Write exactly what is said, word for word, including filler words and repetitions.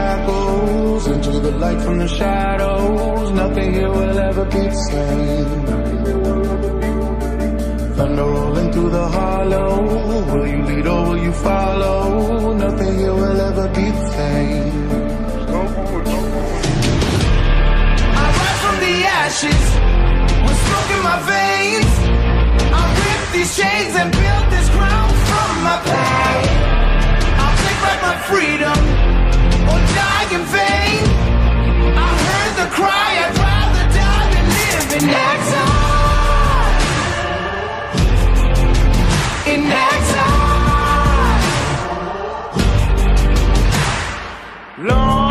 shackles into the light from the shadows. Nothing here will ever be the same. Thunder rolling through the hollow. Will you lead or will you follow? Nothing here will ever be the same. I rise from the ashes with smoke in my veins. I rip these chains and build this crown from my past. I'll take back my freedom or die in vain. I heard the cry, I'd rather die than live in exile. In exile. Long